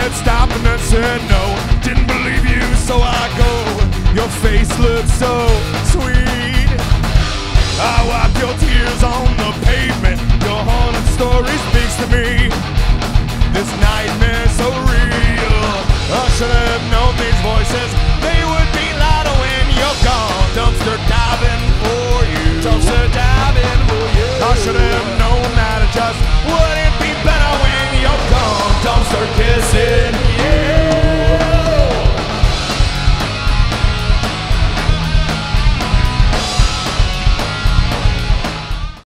said stop and then said no. Didn't believe you, so I go. Your face looks so sweet. I wipe your tears on